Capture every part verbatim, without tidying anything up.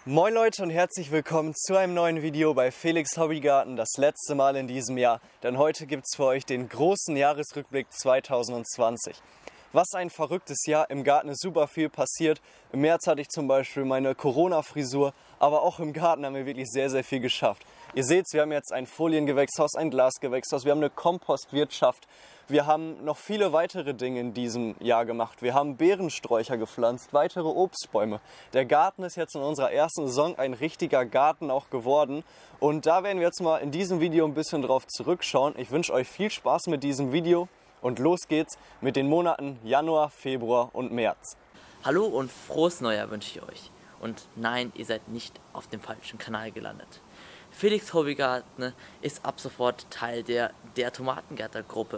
Moin Leute und herzlich willkommen zu einem neuen Video bei Felix Hobbygarten, das letzte Mal in diesem Jahr, denn heute gibt es für euch den großen Jahresrückblick zweitausendzwanzig. Was ein verrücktes Jahr, im Garten ist super viel passiert. Im März hatte ich zum Beispiel meine Corona-Frisur, aber auch im Garten haben wir wirklich sehr, sehr viel geschafft. Ihr seht, wir haben jetzt ein Foliengewächshaus, ein Glasgewächshaus, wir haben eine Kompostwirtschaft. Wir haben noch viele weitere Dinge in diesem Jahr gemacht. Wir haben Beerensträucher gepflanzt, weitere Obstbäume. Der Garten ist jetzt in unserer ersten Saison ein richtiger Garten auch geworden. Und da werden wir jetzt mal in diesem Video ein bisschen drauf zurückschauen. Ich wünsche euch viel Spaß mit diesem Video und los geht's mit den Monaten Januar, Februar und März. Hallo und frohes Neujahr wünsche ich euch. Und nein, ihr seid nicht auf dem falschen Kanal gelandet. Felix Hobbygarten ist ab sofort Teil der, der Tomatengärtnergruppe.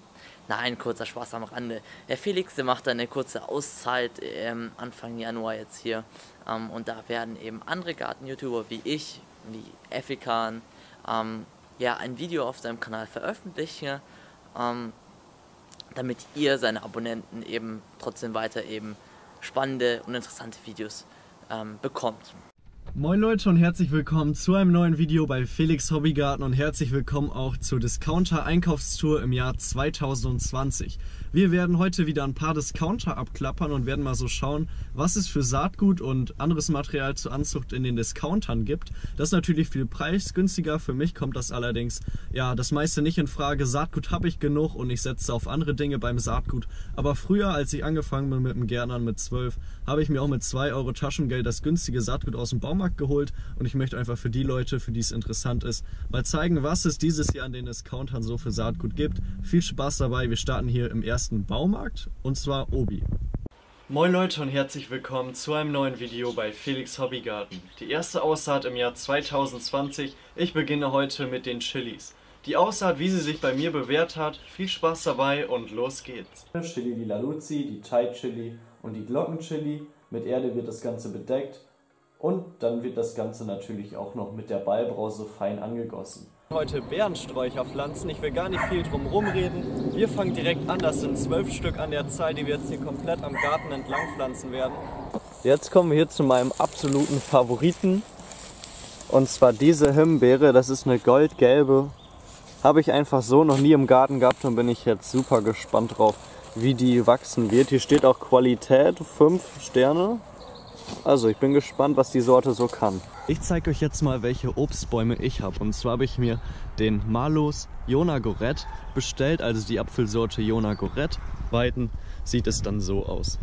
Nein, kurzer Spaß am Rande. Der Felix, der macht eine kurze Auszeit ähm, Anfang Januar jetzt hier. Ähm, und da werden eben andere Garten-YouTuber wie ich, wie Effikan, ähm, ja, ein Video auf seinem Kanal veröffentlichen, ähm, damit ihr, seine Abonnenten, eben trotzdem weiter eben spannende und interessante Videos ähm, bekommt. Moin Leute und herzlich willkommen zu einem neuen Video bei Felix Hobbygarten und herzlich willkommen auch zur Discounter Einkaufstour im Jahr zweitausendzwanzig. Wir werden heute wieder ein paar Discounter abklappern und werden mal so schauen, was es für Saatgut und anderes Material zur Anzucht in den Discountern gibt. Das ist natürlich viel preisgünstiger, für mich kommt das allerdings ja das meiste nicht in Frage. Saatgut habe ich genug und ich setze auf andere Dinge beim Saatgut. Aber früher, als ich angefangen bin mit dem Gärtnern mit zwölf, habe ich mir auch mit zwei Euro Taschengeld das günstige Saatgut aus dem Baumarkt geholt und ich möchte einfach für die Leute, für die es interessant ist, mal zeigen, was es dieses Jahr an den Discountern so für Saatgut gibt. Viel Spaß dabei, wir starten hier im ersten Baumarkt und zwar Obi. Moin Leute und herzlich willkommen zu einem neuen Video bei Felix Hobbygarten. Die erste Aussaat im Jahr zweitausendzwanzig. Ich beginne heute mit den Chilis. Die Aussaat, wie sie sich bei mir bewährt hat, viel Spaß dabei und los geht's. Chili di Laluzzi, die Thai Chili und die Glockenchili. Mit Erde wird das Ganze bedeckt und dann wird das Ganze natürlich auch noch mit der Ballbrause fein angegossen. Heute Beerensträucher pflanzen, ich will gar nicht viel drum rumreden. Wir fangen direkt an, das sind zwölf Stück an der Zahl, die wir jetzt hier komplett am Garten entlang pflanzen werden. Jetzt kommen wir hier zu meinem absoluten Favoriten und zwar diese Himbeere, das ist eine goldgelbe. Habe ich einfach so noch nie im Garten gehabt und bin ich jetzt super gespannt drauf, wie die wachsen wird. Hier steht auch Qualität, fünf Sterne. Also ich bin gespannt, was die Sorte so kann. Ich zeige euch jetzt mal, welche Obstbäume ich habe. Und zwar habe ich mir den Malus Yona Goret bestellt, also die Apfelsorte Yona Goret. Weiten sieht es dann so aus.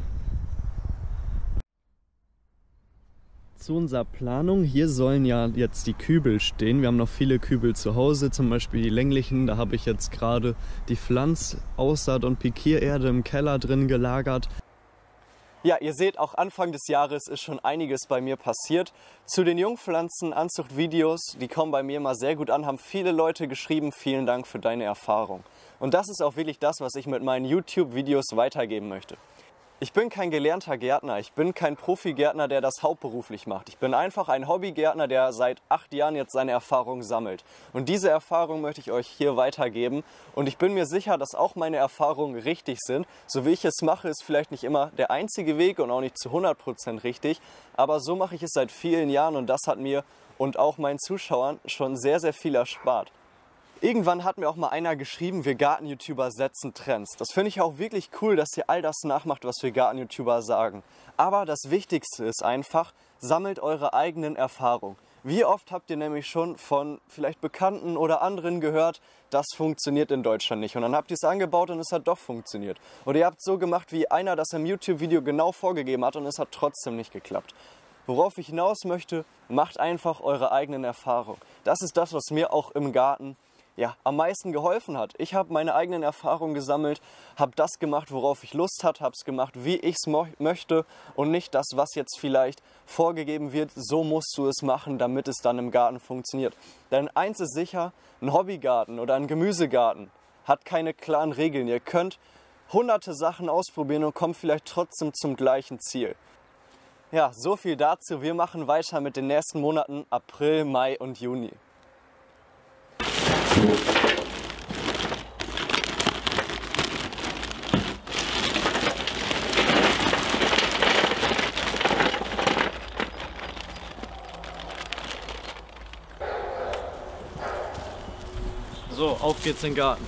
Zu unserer Planung, hier sollen ja jetzt die Kübel stehen. Wir haben noch viele Kübel zu Hause, zum Beispiel die länglichen. Da habe ich jetzt gerade die Pflanzaussaat und Pikiererde im Keller drin gelagert. Ja, ihr seht, auch Anfang des Jahres ist schon einiges bei mir passiert. Zu den Jungpflanzen-Anzucht-Videos, die kommen bei mir immer sehr gut an, haben viele Leute geschrieben, vielen Dank für deine Erfahrung. Und das ist auch wirklich das, was ich mit meinen YouTube-Videos weitergeben möchte. Ich bin kein gelernter Gärtner, ich bin kein Profi-Gärtner, der das hauptberuflich macht. Ich bin einfach ein Hobbygärtner, der seit acht Jahren jetzt seine Erfahrungen sammelt. Und diese Erfahrung möchte ich euch hier weitergeben. Und ich bin mir sicher, dass auch meine Erfahrungen richtig sind. So wie ich es mache, ist vielleicht nicht immer der einzige Weg und auch nicht zu hundert Prozent richtig. Aber so mache ich es seit vielen Jahren und das hat mir und auch meinen Zuschauern schon sehr, sehr viel erspart. Irgendwann hat mir auch mal einer geschrieben, wir Garten-YouTuber setzen Trends. Das finde ich auch wirklich cool, dass ihr all das nachmacht, was wir Garten-YouTuber sagen. Aber das Wichtigste ist einfach, sammelt eure eigenen Erfahrungen. Wie oft habt ihr nämlich schon von vielleicht Bekannten oder anderen gehört, das funktioniert in Deutschland nicht. Und dann habt ihr es angebaut und es hat doch funktioniert. Oder ihr habt es so gemacht, wie einer das im YouTube-Video genau vorgegeben hat und es hat trotzdem nicht geklappt. Worauf ich hinaus möchte, macht einfach eure eigenen Erfahrungen. Das ist das, was mir auch im Garten ja, am meisten geholfen hat. Ich habe meine eigenen Erfahrungen gesammelt, habe das gemacht, worauf ich Lust hatte, habe es gemacht, wie ich es mo möchte und nicht das, was jetzt vielleicht vorgegeben wird, so musst du es machen, damit es dann im Garten funktioniert. Denn eins ist sicher, ein Hobbygarten oder ein Gemüsegarten hat keine klaren Regeln. Ihr könnt hunderte Sachen ausprobieren und kommt vielleicht trotzdem zum gleichen Ziel. Ja, so viel dazu. Wir machen weiter mit den nächsten Monaten April, Mai und Juni. So, auf geht's in den Garten.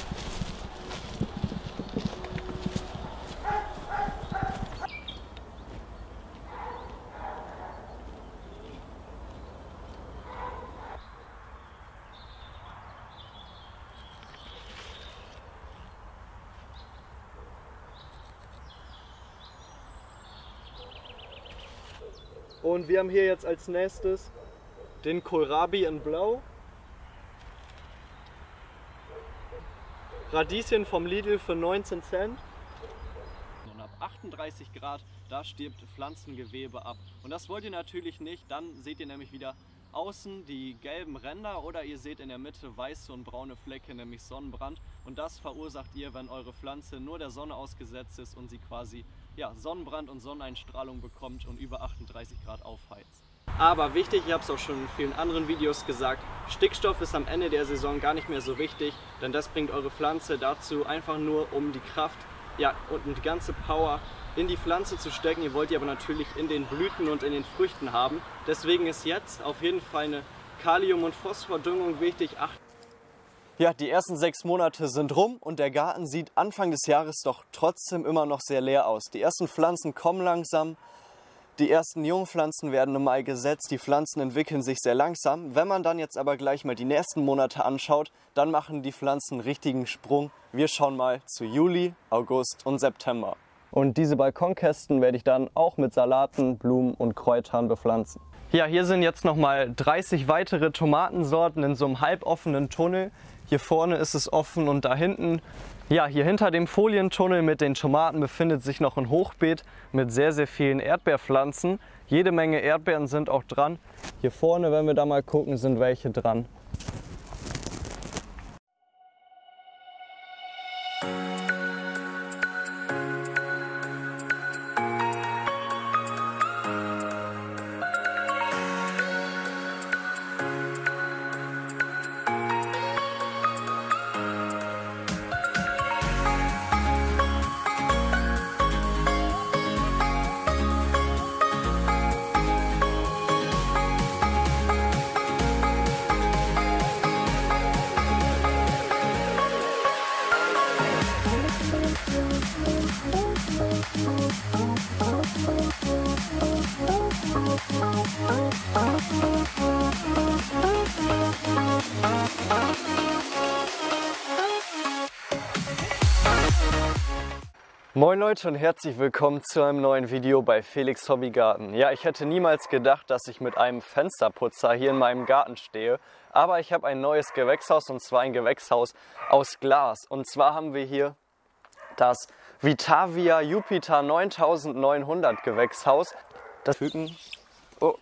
Und wir haben hier jetzt als nächstes den Kohlrabi in Blau. Radieschen vom Lidl für neunzehn Cent. Und ab achtunddreißig Grad, da stirbt Pflanzengewebe ab. Und das wollt ihr natürlich nicht, dann seht ihr nämlich wieder außen die gelben Ränder oder ihr seht in der Mitte weiße und braune Flecke, nämlich Sonnenbrand. Und das verursacht ihr, wenn eure Pflanze nur der Sonne ausgesetzt ist und sie quasi ja, Sonnenbrand und Sonneneinstrahlung bekommt und über achtunddreißig Grad aufheizt. Aber wichtig, ich habe es auch schon in vielen anderen Videos gesagt, Stickstoff ist am Ende der Saison gar nicht mehr so wichtig, denn das bringt eure Pflanze dazu, einfach nur um die Kraft ja, und die ganze Power in die Pflanze zu stecken. Ihr wollt die aber natürlich in den Blüten und in den Früchten haben. Deswegen ist jetzt auf jeden Fall eine Kalium- und Phosphordüngung wichtig. Ach ja, die ersten sechs Monate sind rum und der Garten sieht Anfang des Jahres doch trotzdem immer noch sehr leer aus. Die ersten Pflanzen kommen langsam. Die ersten Jungpflanzen werden im Mai gesetzt, die Pflanzen entwickeln sich sehr langsam. Wenn man dann jetzt aber gleich mal die nächsten Monate anschaut, dann machen die Pflanzen einen richtigen Sprung. Wir schauen mal zu Juli, August und September. Und diese Balkonkästen werde ich dann auch mit Salaten, Blumen und Kräutern bepflanzen. Ja, hier sind jetzt nochmal dreißig weitere Tomatensorten in so einem halboffenen Tunnel. Hier vorne ist es offen und da hinten, ja, hier hinter dem Folientunnel mit den Tomaten befindet sich noch ein Hochbeet mit sehr, sehr vielen Erdbeerpflanzen. Jede Menge Erdbeeren sind auch dran. Hier vorne, wenn wir da mal gucken, sind welche dran. Moin Leute und herzlich willkommen zu einem neuen Video bei Felix Hobbygarten. Ja, ich hätte niemals gedacht, dass ich mit einem Fensterputzer hier in meinem Garten stehe, aber ich habe ein neues Gewächshaus und zwar ein Gewächshaus aus Glas. Und zwar haben wir hier das Vitavia Jupiter neuntausendneunhundert Gewächshaus. Das Küken. Oh.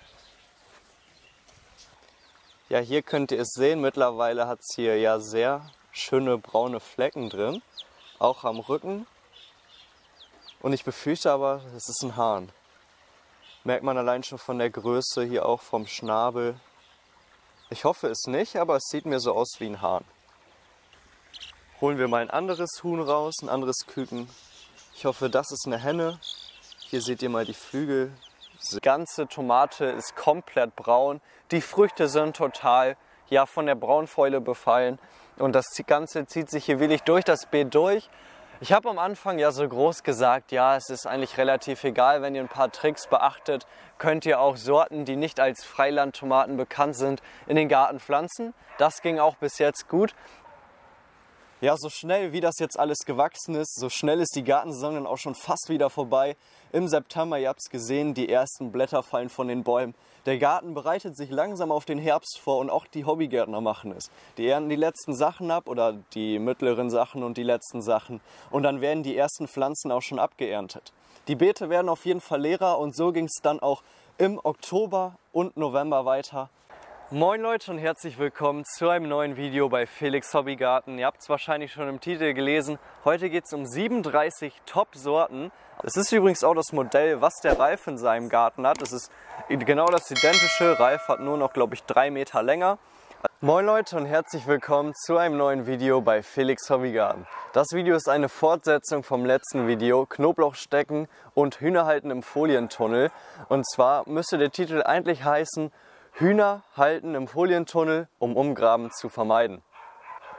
Ja, hier könnt ihr es sehen, mittlerweile hat es hier ja sehr schöne braune Flecken drin, auch am Rücken. Und ich befürchte aber, es ist ein Hahn. Merkt man allein schon von der Größe, hier auch vom Schnabel. Ich hoffe es nicht, aber es sieht mir so aus wie ein Hahn. Holen wir mal ein anderes Huhn raus, ein anderes Küken. Ich hoffe, das ist eine Henne. Hier seht ihr mal die Flügel. Die ganze Tomate ist komplett braun. Die Früchte sind total ja, von der Braunfäule befallen. Und das Ganze zieht sich hier wirklich durch das Beet durch. Ich habe am Anfang ja so groß gesagt, ja, es ist eigentlich relativ egal, wenn ihr ein paar Tricks beachtet, könnt ihr auch Sorten, die nicht als Freilandtomaten bekannt sind, in den Garten pflanzen. Das ging auch bis jetzt gut. Ja, so schnell wie das jetzt alles gewachsen ist, so schnell ist die Gartensaison dann auch schon fast wieder vorbei. Im September, ihr habt es gesehen, die ersten Blätter fallen von den Bäumen. Der Garten bereitet sich langsam auf den Herbst vor und auch die Hobbygärtner machen es. Die ernten die letzten Sachen ab oder die mittleren Sachen und die letzten Sachen und dann werden die ersten Pflanzen auch schon abgeerntet. Die Beete werden auf jeden Fall leerer und so ging es dann auch im Oktober und November weiter. Moin Leute und herzlich willkommen zu einem neuen Video bei Felix Hobbygarten. Ihr habt es wahrscheinlich schon im Titel gelesen. Heute geht es um siebenunddreißig Top-Sorten. Es ist übrigens auch das Modell, was der Ralf in seinem Garten hat. Es ist genau das identische. Ralf hat nur noch, glaube ich, drei Meter länger. Moin Leute und herzlich willkommen zu einem neuen Video bei Felix Hobbygarten. Das Video ist eine Fortsetzung vom letzten Video, Knoblauch stecken und Hühner halten im Folientunnel. Und zwar müsste der Titel eigentlich heißen, Hühner halten im Folientunnel, um Umgraben zu vermeiden.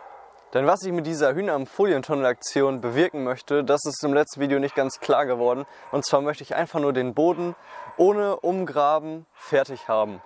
Denn was ich mit dieser Hühner im Folientunnel-Aktion bewirken möchte, das ist im letzten Video nicht ganz klar geworden. Und zwar möchte ich einfach nur den Boden ohne Umgraben fertig haben.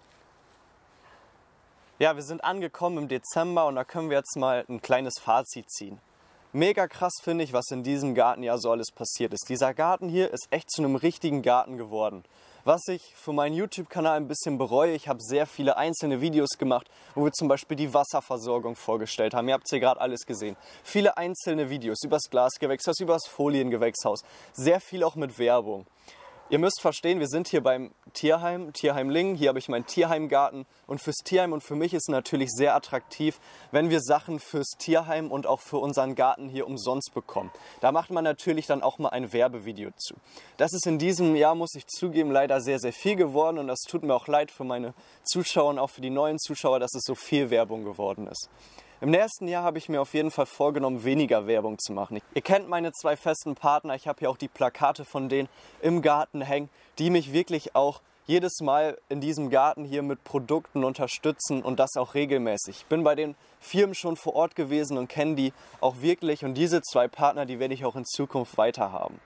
Ja, wir sind angekommen im Dezember und da können wir jetzt mal ein kleines Fazit ziehen. Mega krass finde ich, was in diesem Garten ja so alles passiert ist. Dieser Garten hier ist echt zu einem richtigen Garten geworden. Was ich für meinen YouTube-Kanal ein bisschen bereue, ich habe sehr viele einzelne Videos gemacht, wo wir zum Beispiel die Wasserversorgung vorgestellt haben. Ihr habt hier gerade alles gesehen. Viele einzelne Videos über das Glasgewächshaus, über das Foliengewächshaus. Sehr viel auch mit Werbung. Ihr müsst verstehen, wir sind hier beim Tierheim, Tierheim Lingen. Hier habe ich meinen Tierheimgarten. Und fürs Tierheim und für mich ist natürlich sehr attraktiv, wenn wir Sachen fürs Tierheim und auch für unseren Garten hier umsonst bekommen. Da macht man natürlich dann auch mal ein Werbevideo zu. Das ist in diesem Jahr, muss ich zugeben, leider sehr, sehr viel geworden. Und das tut mir auch leid für meine Zuschauer und auch für die neuen Zuschauer, dass es so viel Werbung geworden ist. Im nächsten Jahr habe ich mir auf jeden Fall vorgenommen, weniger Werbung zu machen. Ihr kennt meine zwei festen Partner, ich habe hier auch die Plakate von denen im Garten hängen, die mich wirklich auch jedes Mal in diesem Garten hier mit Produkten unterstützen und das auch regelmäßig. Ich bin bei den Firmen schon vor Ort gewesen und kenne die auch wirklich und diese zwei Partner, die werde ich auch in Zukunft weiter haben.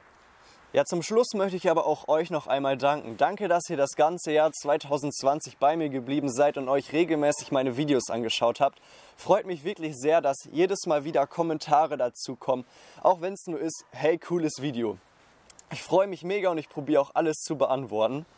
Ja, zum Schluss möchte ich aber auch euch noch einmal danken. Danke, dass ihr das ganze Jahr zweitausendzwanzig bei mir geblieben seid und euch regelmäßig meine Videos angeschaut habt. Freut mich wirklich sehr, dass jedes Mal wieder Kommentare dazu kommen, auch wenn es nur ist, hey, cooles Video. Ich freue mich mega und ich probiere auch alles zu beantworten.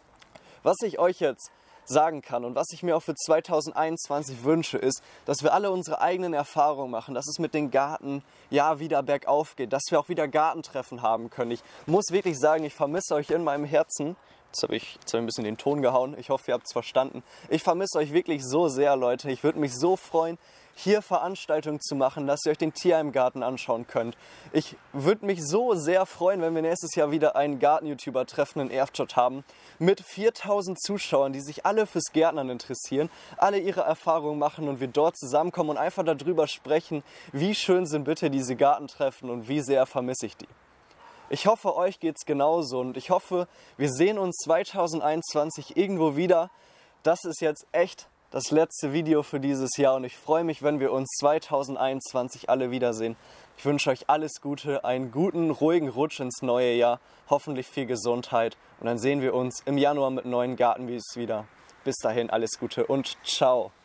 Was ich euch jetzt sagen kann und was ich mir auch für zweitausendeinundzwanzig wünsche, ist, dass wir alle unsere eigenen Erfahrungen machen, dass es mit dem Garten ja wieder bergauf geht, dass wir auch wieder Gartentreffen haben können. Ich muss wirklich sagen, ich vermisse euch in meinem Herzen. Jetzt habe ich, jetzt hab ich ein bisschen den Ton gehauen. Ich hoffe, ihr habt es verstanden. Ich vermisse euch wirklich so sehr, Leute. Ich würde mich so freuen, hier Veranstaltungen zu machen, dass ihr euch den Tierheimgarten anschauen könnt. Ich würde mich so sehr freuen, wenn wir nächstes Jahr wieder einen Garten-YouTuber-Treffen in Erftstadt haben mit viertausend Zuschauern, die sich alle fürs Gärtnern interessieren, alle ihre Erfahrungen machen und wir dort zusammenkommen und einfach darüber sprechen, wie schön sind bitte diese Gartentreffen und wie sehr vermisse ich die. Ich hoffe, euch geht's genauso und ich hoffe, wir sehen uns zweitausendeinundzwanzig irgendwo wieder. Das ist jetzt echt das letzte Video für dieses Jahr und ich freue mich, wenn wir uns zweitausendeinundzwanzig alle wiedersehen. Ich wünsche euch alles Gute, einen guten, ruhigen Rutsch ins neue Jahr, hoffentlich viel Gesundheit und dann sehen wir uns im Januar mit neuen Gartenvideos wieder. Bis dahin alles Gute und ciao!